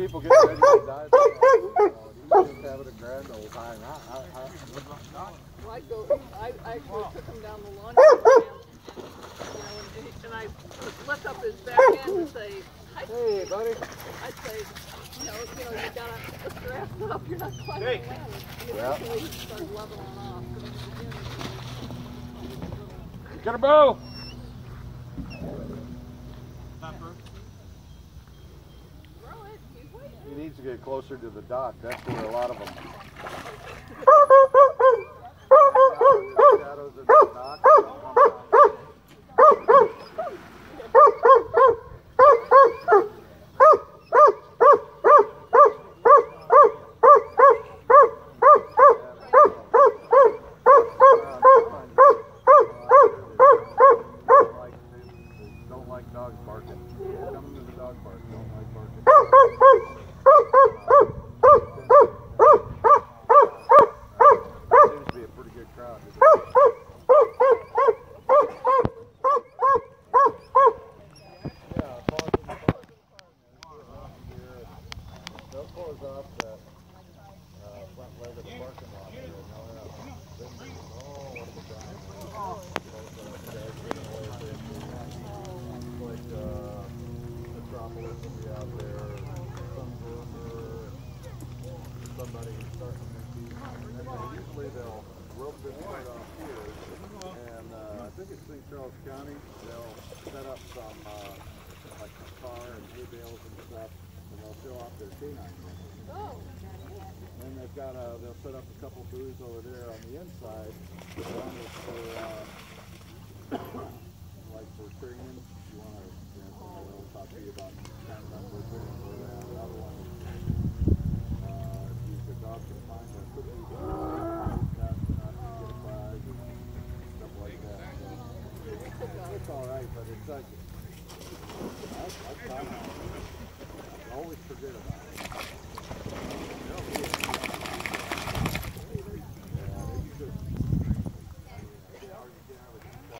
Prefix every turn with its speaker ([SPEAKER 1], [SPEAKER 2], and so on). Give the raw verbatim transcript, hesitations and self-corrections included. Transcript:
[SPEAKER 1] people getting ready to die. Uh, he's just having a grand old time. I, I, I,
[SPEAKER 2] well, I go. I, I actually took him down the lawn, and, you know, and, he, and I lift up his back end and say, "Hi,
[SPEAKER 1] hey, buddy."
[SPEAKER 2] I'd say, you know, you know, you gotta lift your ass up. You're not climbing
[SPEAKER 1] Hey.
[SPEAKER 2] the ladder. And
[SPEAKER 1] Yeah.
[SPEAKER 2] eventually he started leveling off.
[SPEAKER 1] Get a bow. He needs to get closer to the dock. That's where a lot of them. Shadows of the dock. Don't like dogs barking. Coming to the dog park. Don't like barking. Seems to be a pretty good crowd. Yeah, they'll close off the uh, front leg of the parking lot here. Oh, what a drive. Like uh, Metropolis will be out there, some broker, somebody starting their team. And then usually they'll rope this right off here, and uh, I think it's Saint Charles County, they'll set up some uh, like a car and hay bales and stuff, and they'll show off their canine.
[SPEAKER 2] Oh.
[SPEAKER 1] And they've got a, they'll set up a couple booths over there on the inside. One is for uh, like for training. You want to, you know, they'll talk to you about kind of for training for that. Another one is uh, if the dog can find a cookie, fast enough to get a prize and stuff like that. So, it's all right, but it's like I, I, I always forget about it.